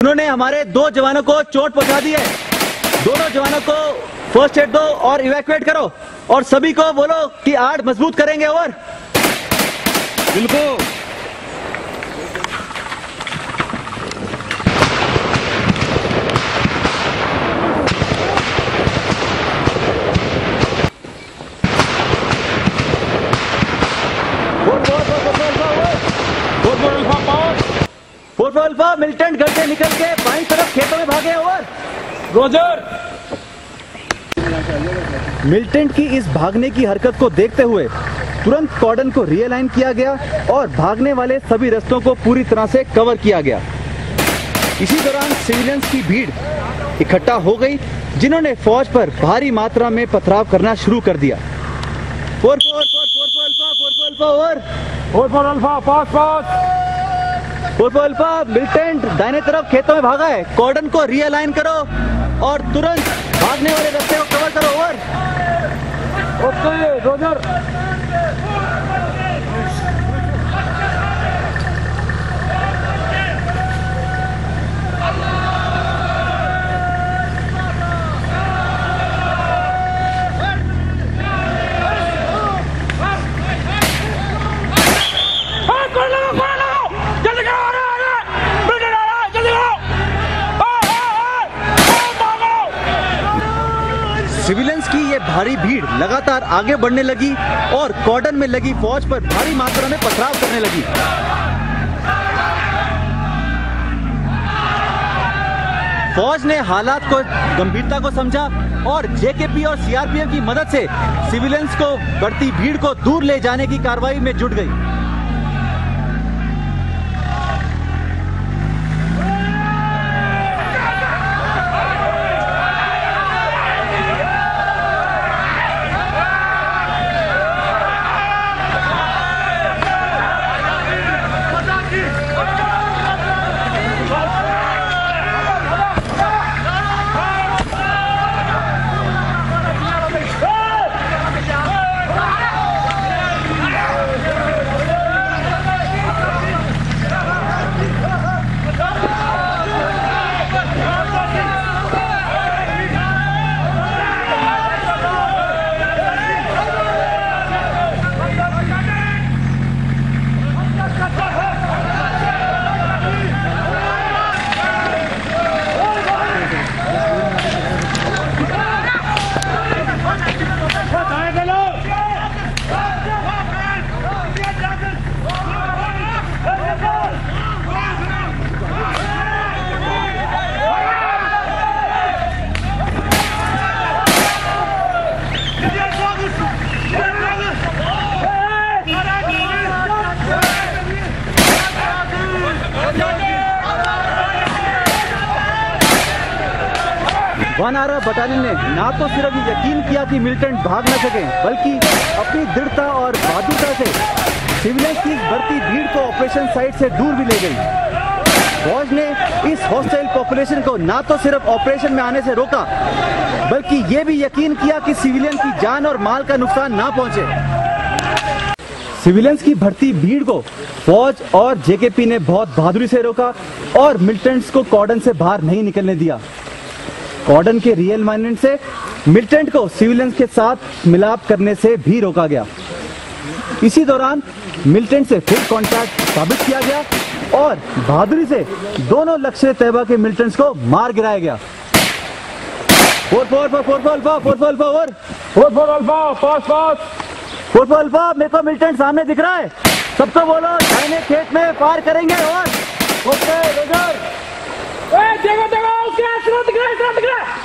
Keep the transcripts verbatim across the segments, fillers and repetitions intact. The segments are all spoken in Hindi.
उन्होंने हमारे दो जवानों को चोट पहुंचा दी है। दोनों जवानों को फर्स्ट एड दो और इवैक्यूएट करो और सभी को बोलो कि आड़ मजबूत करेंगे। ओवर। बिल्कुल। फोर अल्फा मिलिटेंट घर से निकल के बाईं तरफ खेतों में भागे। ओवर। रोजर। मिलिटेंट की इस भागने की हरकत को देखते हुए तुरंत कॉर्डन को रियलाइन किया गया और भागने वाले सभी रास्तों को पूरी तरह से कवर किया गया। इसी दौरान सिविलियंस की भीड़ इकट्ठा हो गई, जिन्होंने फौज पर भारी मात्रा में पथराव करना शुरू कर दिया। Four four four four four alpha four four alpha over. Four four alpha pass pass. Four four alpha militant दाहिने तरफ खेतों में भागा है। कॉर्डन को रियलाइन करो और तुरंत भागने वाले रास्ते को कवर करो। ओवर। Okay Roger. सिविलियंस की ये भारी भीड़ लगातार आगे बढ़ने लगी और कॉर्डन में लगी फौज पर भारी मात्रा में पथराव करने लगी। फौज ने हालात को गंभीरता को समझा और जेकेपी और सीआरपीएफ की मदद से सिविलियंस को बढ़ती भीड़ को दूर ले जाने की कार्रवाई में जुट गई। वन आर बटालियन ने ना तो सिर्फ यकीन किया कि मिलिटेंट भाग न सके, बल्कि अपनी दृढ़ता और बहादुरता से सिविलियंस की बढ़ती भीड़ को ऑपरेशन साइट से दूर भी ले गई। फौज ने इस हॉस्टाइल पॉपुलेशन को ना तो सिर्फ ऑपरेशन में आने से रोका, बल्कि ये भी यकीन किया कि सिविलियन की जान और माल का नुकसान ना पहुंचे। सिविलियंस की बढ़ती भीड़ को फौज और जेकेपी ने बहुत बहादुरी से रोका और मिलिटेंट्स को कॉर्डन से बाहर नहीं निकलने दिया। कॉर्डन के रियलाइनमेंट से मिलिटेंट को सिविलियंस के साथ मिलाप करने से भी रोका गया। इसी दौरान मिलिटेंट से फिर कॉन्टैक्ट साबित किया गया और बहादुरी से दोनों लक्ष्य तैयबा के मिलिटेंट्स को मार गिराया गया। Four four four four four alpha four four alpha over. Four four alpha pass pass. Four four alpha मेरे को मिलिटेंट सामने दिख रहा है, सबको बोलो दाहिने खेत में फायर करेंगे। ओवर। Okay Roger. ए देखो देखो उसके आसमान दिख रहा है, आसमान दिख रहा है।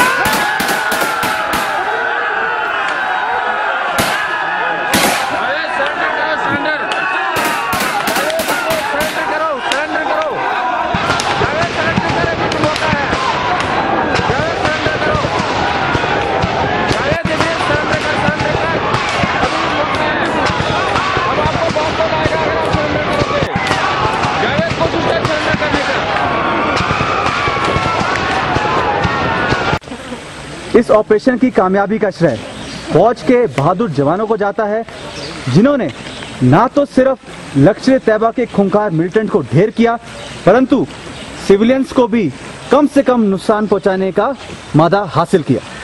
इस ऑपरेशन की कामयाबी का श्रेय फौज के बहादुर जवानों को जाता है, जिन्होंने ना तो सिर्फ लश्कर तैयबा के खूंखार मिलिटेंट को ढेर किया, परंतु सिविलियंस को भी कम से कम नुकसान पहुंचाने का मादा हासिल किया।